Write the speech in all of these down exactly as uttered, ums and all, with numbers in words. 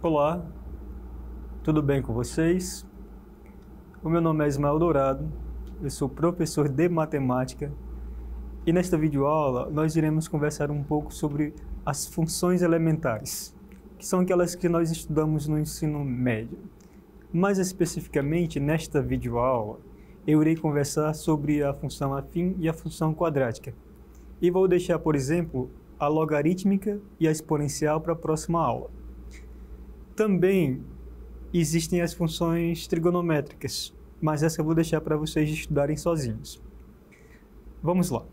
Olá, tudo bem com vocês? O meu nome é Ismael Dourado, eu sou professor de matemática e nesta videoaula nós iremos conversar um pouco sobre as funções elementares, que são aquelas que nós estudamos no ensino médio. Mais especificamente, nesta videoaula, eu irei conversar sobre a função afim e a função quadrática. E vou deixar, por exemplo, a logarítmica e a exponencial para a próxima aula. Também existem as funções trigonométricas, mas essa eu vou deixar para vocês estudarem sozinhos. Vamos lá.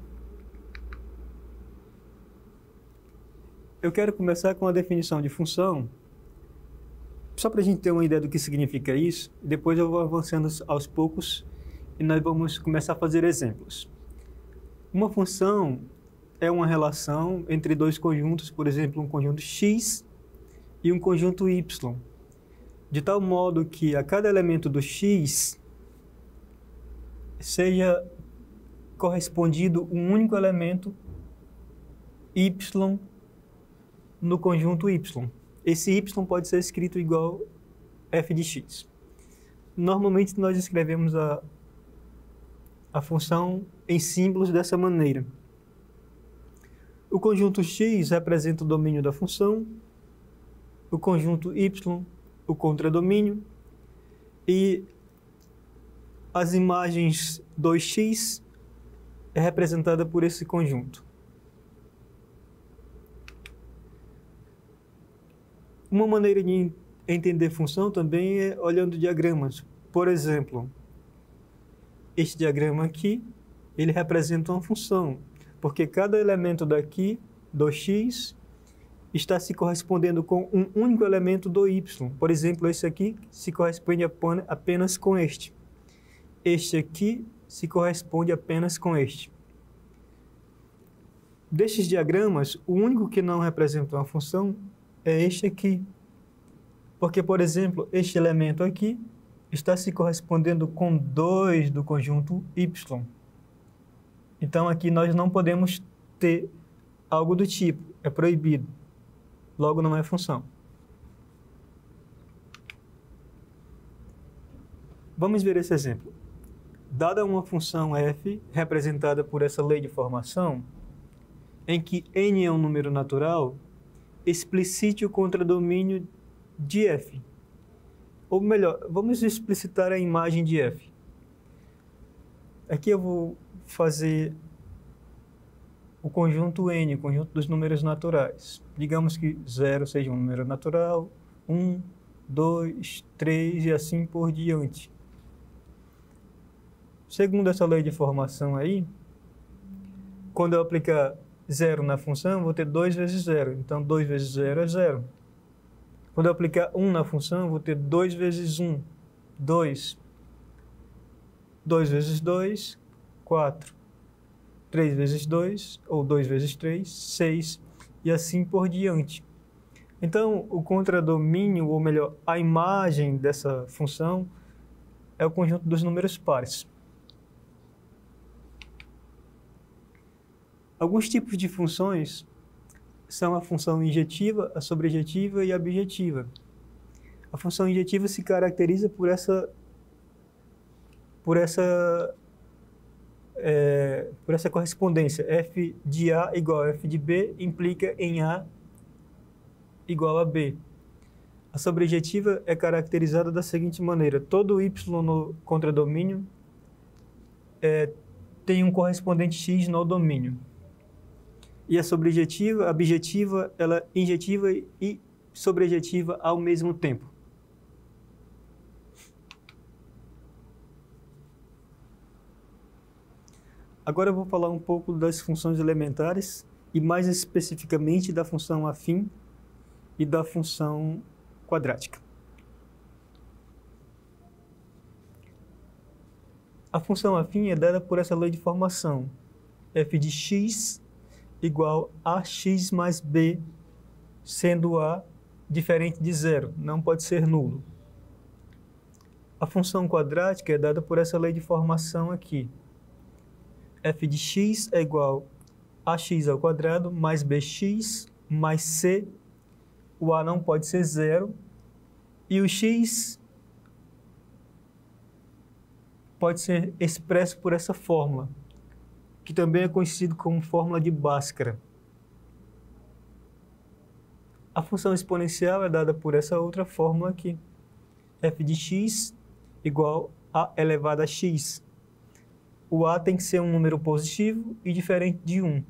Eu quero começar com a definição de função, só para a gente ter uma ideia do que significa isso, depois eu vou avançando aos poucos e nós vamos começar a fazer exemplos. Uma função é uma relação entre dois conjuntos, por exemplo, um conjunto x e um conjunto y, de tal modo que a cada elemento do x seja correspondido um único elemento y no conjunto y. Esse y pode ser escrito igual f de x. Normalmente nós escrevemos a, a função em símbolos dessa maneira. O conjunto x representa o domínio da função, o conjunto y, o contradomínio, e as imagens dois x é representada por esse conjunto. Uma maneira de entender função também é olhando diagramas. Por exemplo, este diagrama aqui, ele representa uma função, porque cada elemento daqui, do x, está se correspondendo com um único elemento do y. Por exemplo, esse aqui se corresponde apenas com este. Este aqui se corresponde apenas com este. Destes diagramas, o único que não representa uma função é este aqui. Porque, por exemplo, este elemento aqui está se correspondendo com dois do conjunto y. Então, aqui nós não podemos ter algo do tipo, é proibido. Logo, não é função. Vamos ver esse exemplo. Dada uma função f, representada por essa lei de formação, em que n é um número natural, explicite o contradomínio de f. Ou melhor, vamos explicitar a imagem de f. Aqui eu vou fazer o conjunto n, o conjunto dos números naturais. Digamos que zero seja um número natural, um, dois, três e assim por diante. Segundo essa lei de formação aí, quando eu aplicar zero na função, eu vou ter dois vezes zero. Então, dois vezes zero é zero. Quando eu aplicar um na função, eu vou ter dois vezes um, dois. dois vezes dois, quatro. três vezes dois, ou dois vezes três, seis, e assim por diante. Então, o contradomínio, ou melhor, a imagem dessa função é o conjunto dos números pares. Alguns tipos de funções são a função injetiva, a sobrejetiva e a bijetiva. A função injetiva se caracteriza por essa, por essa É, por essa correspondência, f de A igual a f de B implica em A igual a B. A sobrejetiva é caracterizada da seguinte maneira: todo y no contradomínio é, tem um correspondente x no domínio. E a sobrejetiva, a bijetiva, ela é injetiva e sobrejetiva ao mesmo tempo. Agora eu vou falar um pouco das funções elementares e mais especificamente da função afim e da função quadrática. A função afim é dada por essa lei de formação, f de x igual a ax mais b, sendo a diferente de zero, não pode ser nulo. A função quadrática é dada por essa lei de formação aqui, f de x é igual a ax ao quadrado mais bx mais c. O a não pode ser zero, E o x pode ser expresso por essa fórmula, que também é conhecido como fórmula de Bhaskara. A função exponencial é dada por essa outra fórmula aqui. F de x igual a elevado a x. O a tem que ser um número positivo e diferente de um.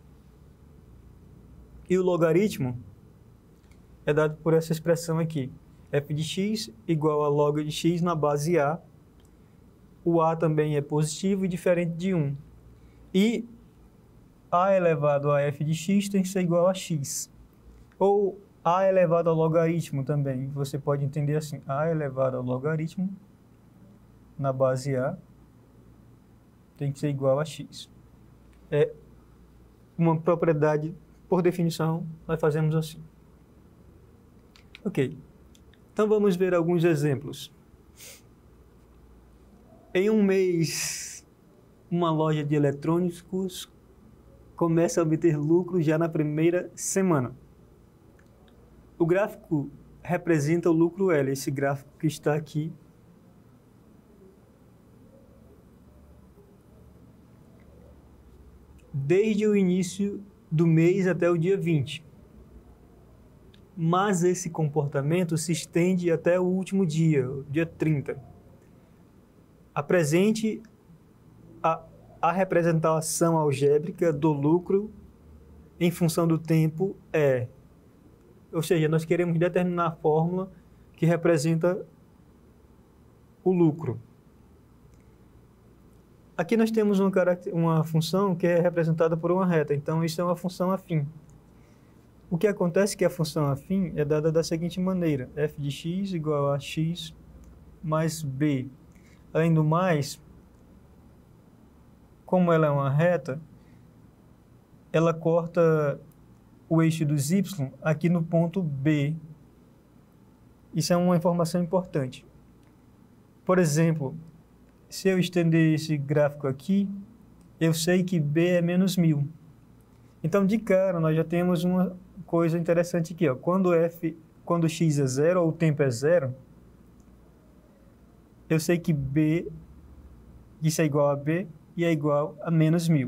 E o logaritmo é dado por essa expressão aqui. F de x igual a log de x na base a. O a também é positivo e diferente de um. E a elevado a f de x tem que ser igual a x. Ou a elevado ao logaritmo também. Você pode entender assim. A elevado ao logaritmo na base a tem que ser igual a x. É uma propriedade, por definição, nós fazemos assim. Ok. Então vamos ver alguns exemplos. Em um mês, uma loja de eletrônicos começa a obter lucro já na primeira semana. O gráfico representa o lucro L, esse gráfico que está aqui. Desde o início do mês até o dia vinte. Mas esse comportamento se estende até o último dia, o dia trinta. Apresente a, a representação algébrica do lucro em função do tempo é. Ou seja, nós queremos determinar a fórmula que representa o lucro. Aqui nós temos uma, uma função que é representada por uma reta, então isso é uma função afim. O que acontece é que a função afim é dada da seguinte maneira: f de x igual a x mais b. Além do mais, como ela é uma reta, ela corta o eixo dos y aqui no ponto B. Isso é uma informação importante. Por exemplo, se eu estender esse gráfico aqui, eu sei que B é menos mil. Então, de cara, nós já temos uma coisa interessante aqui. Ó. Quando, f, quando x é zero, ou o tempo é zero, eu sei que B, isso é igual a B, e é igual a menos mil.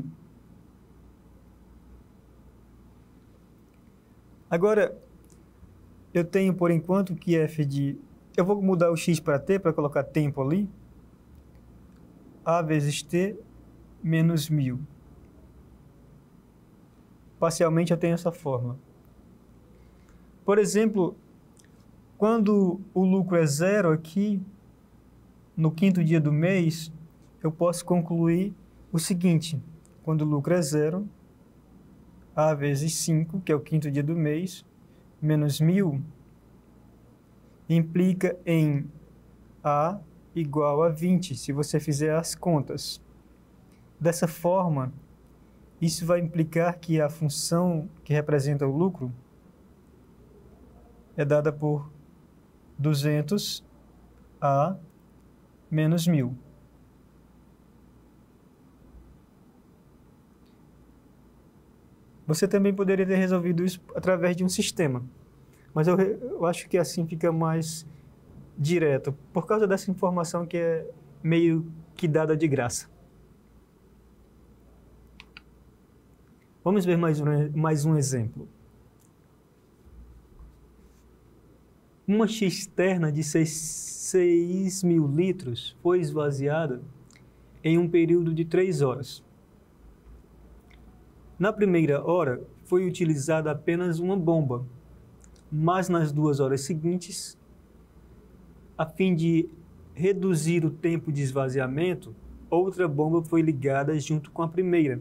Agora, eu tenho, por enquanto, que f de... Eu vou mudar o x para t, para colocar tempo ali. A vezes t menos mil. Parcialmente eu tenho essa fórmula. Por exemplo, quando o lucro é zero aqui, no quinto dia do mês, eu posso concluir o seguinte: quando o lucro é zero, A vezes cinco, que é o quinto dia do mês, menos mil, implica em A igual a vinte, se você fizer as contas. Dessa forma, isso vai implicar que a função que representa o lucro é dada por duzentos A menos mil. Você também poderia ter resolvido isso através de um sistema, mas eu, eu acho que assim fica mais direto, por causa dessa informação que é meio que dada de graça. Vamos ver mais um, mais um exemplo. Uma cisterna de seis mil litros foi esvaziada em um período de três horas. Na primeira hora, foi utilizada apenas uma bomba, mas nas duas horas seguintes, a fim de reduzir o tempo de esvaziamento, outra bomba foi ligada junto com a primeira.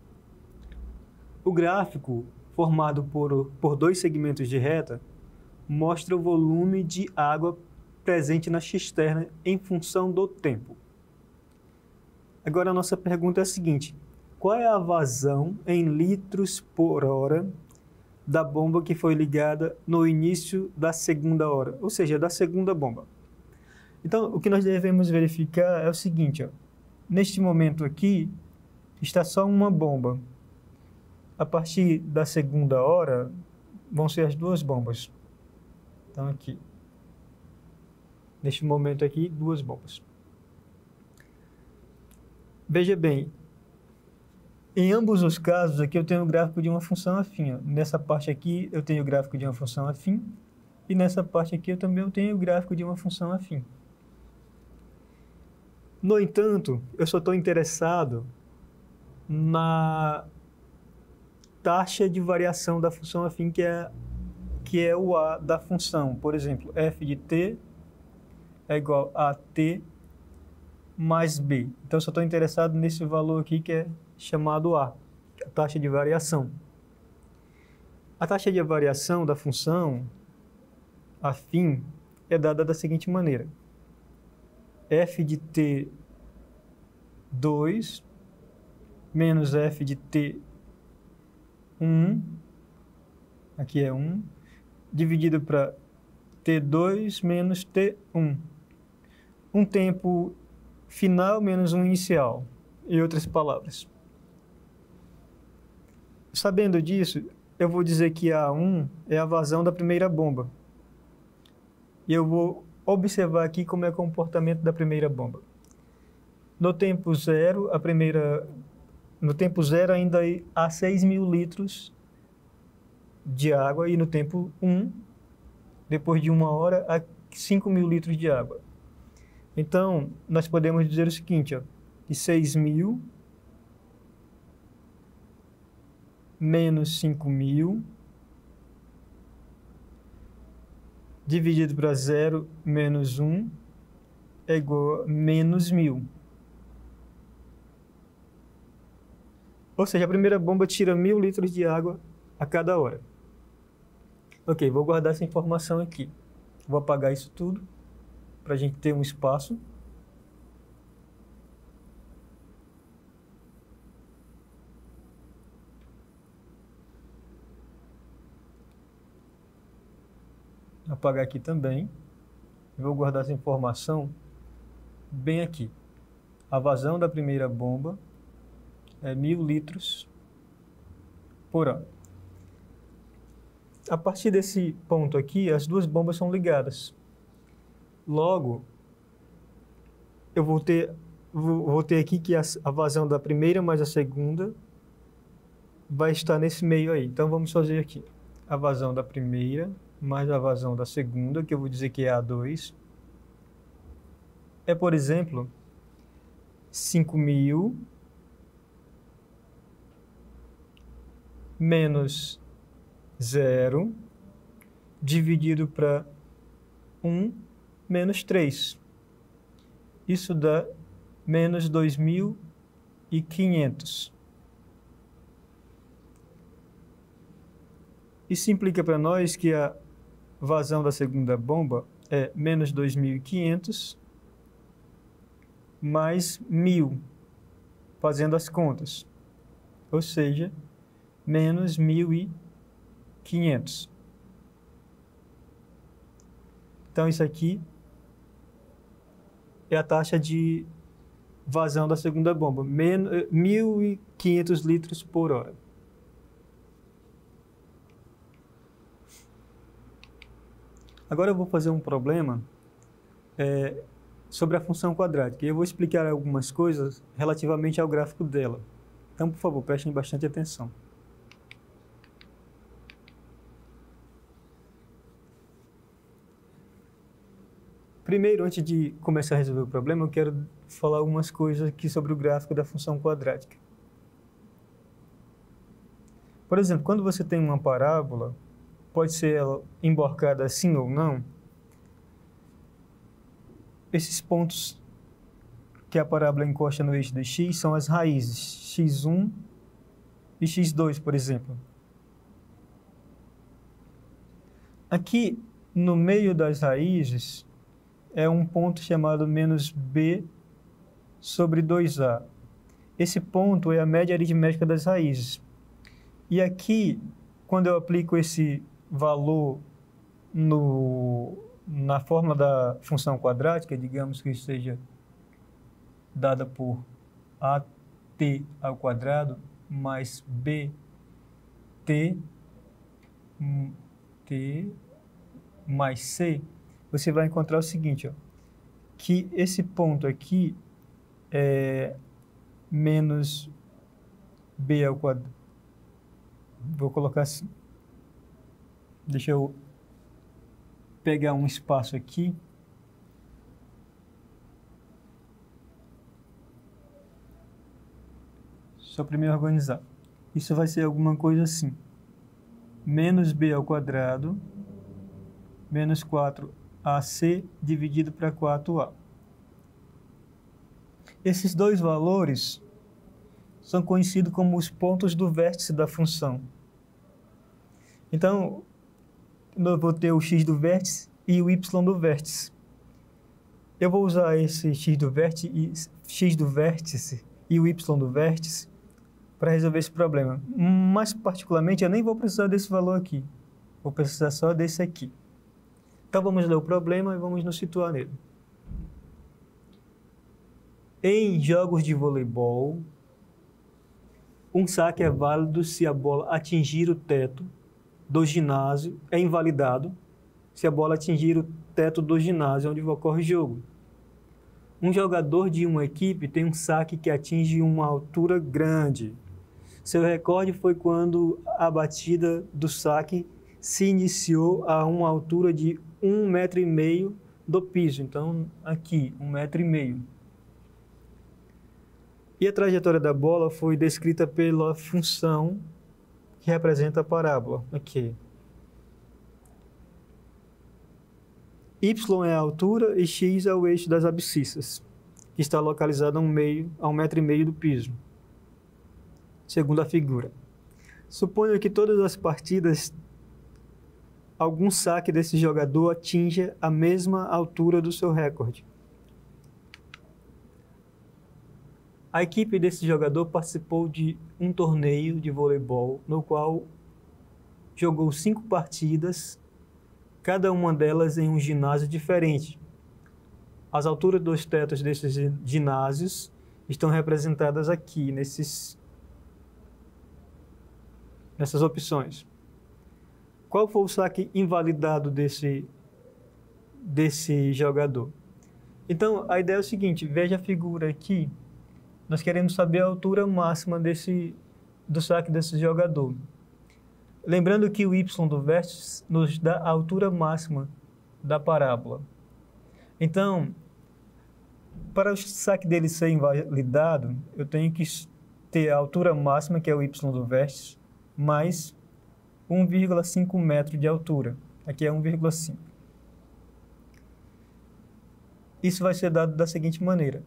O gráfico, formado por, por dois segmentos de reta, mostra o volume de água presente na cisterna em função do tempo. Agora a nossa pergunta é a seguinte: qual é a vazão em litros por hora da bomba que foi ligada no início da segunda hora, ou seja, da segunda bomba? Então, o que nós devemos verificar é o seguinte, ó. Neste momento aqui, está só uma bomba. A partir da segunda hora, vão ser as duas bombas. Então, aqui. Neste momento aqui, duas bombas. Veja bem, em ambos os casos aqui eu tenho o gráfico de uma função afim. Ó. Nessa parte aqui eu tenho o gráfico de uma função afim e nessa parte aqui eu também tenho o gráfico de uma função afim. No entanto, eu só estou interessado na taxa de variação da função afim, que é, que é o A da função. Por exemplo, f de t é igual a t mais b. Então, eu só estou interessado nesse valor aqui que é chamado A, a taxa de variação. A taxa de variação da função afim é dada da seguinte maneira. F de t dois menos f de t um, aqui é um, dividido para t dois menos t um. Um tempo final menos um inicial, em outras palavras. Sabendo disso, eu vou dizer que A um é a vazão da primeira bomba. E eu vou observar aqui como é o comportamento da primeira bomba. No tempo zero, a primeira, no tempo zero ainda há seis mil litros de água e no tempo um, depois de uma hora, há cinco mil litros de água. Então, nós podemos dizer o seguinte, ó, que seis mil menos cinco mil dividido para zero menos um é igual a menos mil. Ou seja, a primeira bomba tira mil litros de água a cada hora. Ok, vou guardar essa informação aqui. Vou apagar isso tudo para a gente ter um espaço. Apagar aqui também. Vou guardar essa informação bem aqui. A vazão da primeira bomba é mil litros por hora. A partir desse ponto aqui, as duas bombas são ligadas. Logo, eu vou ter, vou, vou ter aqui que a, a vazão da primeira mais a segunda vai estar nesse meio aí. Então, vamos fazer aqui. A vazão da primeira mais a vazão da segunda, que eu vou dizer que é A dois, é, por exemplo, cinco mil menos zero dividido para um menos três. Isso dá menos dois mil e quinhentos. Isso implica para nós que a vazão da segunda bomba é menos dois mil e quinhentos mais mil, fazendo as contas. Ou seja, menos mil e quinhentos. Então, isso aqui é a taxa de vazão da segunda bomba, mil e quinhentos litros por hora. Agora eu vou fazer um problema é, sobre a função quadrática. E eu vou explicar algumas coisas relativamente ao gráfico dela. Então, por favor, prestem bastante atenção. Primeiro, antes de começar a resolver o problema, eu quero falar algumas coisas aqui sobre o gráfico da função quadrática. Por exemplo, quando você tem uma parábola, pode ser ela emborcada assim ou não, esses pontos que a parábola encosta no eixo de x são as raízes, x um e x dois, por exemplo. Aqui, no meio das raízes, é um ponto chamado menos b sobre dois a. Esse ponto é a média aritmética das raízes. E aqui, quando eu aplico esse valor no, na fórmula da função quadrática, digamos que seja dada por at ao quadrado mais bt t mais c, você vai encontrar o seguinte, ó, que esse ponto aqui é menos b ao quadrado. Vou colocar assim. Deixa eu pegar um espaço aqui. Só para me organizar. Isso vai ser alguma coisa assim. Menos b ao quadrado, menos quatro a c dividido para quatro a. Esses dois valores são conhecidos como os pontos do vértice da função. Então, eu vou ter o x do vértice e o y do vértice. Eu vou usar esse x do vértice, x do vértice e o y do vértice para resolver esse problema. Mas, particularmente, eu nem vou precisar desse valor aqui. Vou precisar só desse aqui. Então, vamos ler o problema e vamos nos situar nele. Em jogos de voleibol, um saque é válido se a bola atingir o teto do ginásio, é invalidado se a bola atingir o teto do ginásio onde ocorre o jogo. Um jogador de uma equipe tem um saque que atinge uma altura grande. Seu recorde foi quando a batida do saque se iniciou a uma altura de um metro e meio do piso. Então, aqui, um metro e meio. E a trajetória da bola foi descrita pela função que representa a parábola. Aqui. Y é a altura e x é o eixo das abscissas, que está localizado a um, meio, a um metro e meio do piso, segundo a figura. Suponha que todas as partidas, algum saque desse jogador atinja a mesma altura do seu recorde. A equipe desse jogador participou de um torneio de voleibol, no qual jogou cinco partidas, cada uma delas em um ginásio diferente. As alturas dos tetos desses ginásios estão representadas aqui, nesses, nessas opções. Qual foi o saque invalidado desse, desse jogador? Então, a ideia é o seguinte, veja a figura aqui. Nós queremos saber a altura máxima desse, do saque desse jogador. Lembrando que o y do vértice nos dá a altura máxima da parábola. Então, para o saque dele ser invalidado, eu tenho que ter a altura máxima, que é o y do vértice, mais um vírgula cinco metro de altura. Aqui é um vírgula cinco. Isso vai ser dado da seguinte maneira.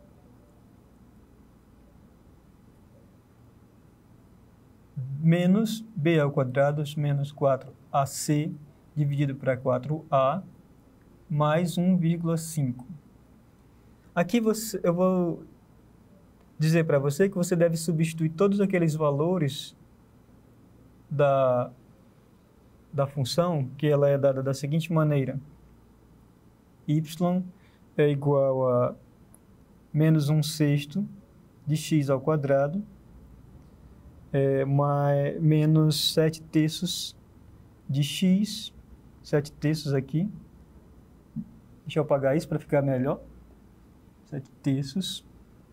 Menos b ao quadrado menos quatro a c dividido para quatro a mais um vírgula cinco. Aqui você, eu vou dizer para você que você deve substituir todos aqueles valores da, da função, que ela é dada da seguinte maneira. Y é igual a menos um sexto de x ao quadrado, É, mais, menos sete terços de x, sete terços aqui. Deixa eu apagar isso para ficar melhor. sete terços.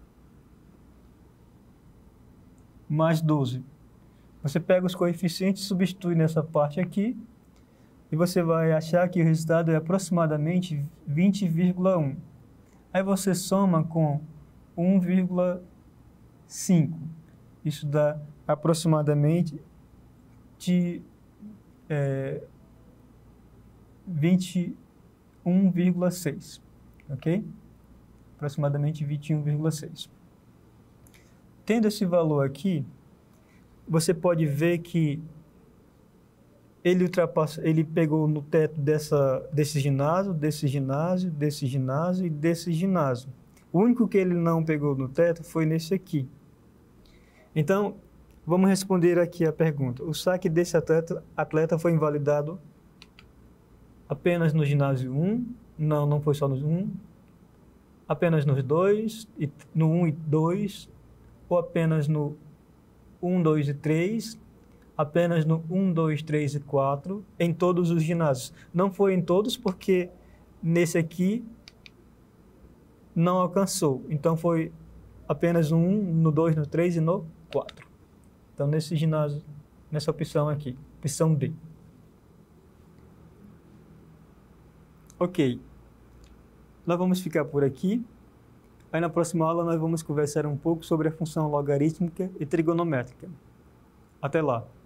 Mais doze. Você pega os coeficientes, substitui nessa parte aqui, e você vai achar que o resultado é aproximadamente vinte vírgula um. Aí você soma com um vírgula cinco. Isso dá aproximadamente de é, vinte e um vírgula seis, ok? Aproximadamente vinte e um vírgula seis. Tendo esse valor aqui, você pode ver que ele ultrapassa, ele pegou no teto dessa, desse ginásio, desse ginásio, desse ginásio e desse ginásio. O único que ele não pegou no teto foi nesse aqui. Então, vamos responder aqui a pergunta. O saque desse atleta, atleta foi invalidado apenas no ginásio um? Não, não foi só no um. Apenas nos dois, no um e dois, ou apenas no um, dois e três, apenas no um, dois, três e quatro, em todos os ginásios. Não foi em todos porque nesse aqui não alcançou. Então, foi apenas um, no dois, no três e no quatro. Então, nesse ginásio, nessa opção aqui, opção D. Ok. Nós vamos ficar por aqui. Aí, na próxima aula, nós vamos conversar um pouco sobre a função logarítmica e trigonométrica. Até lá!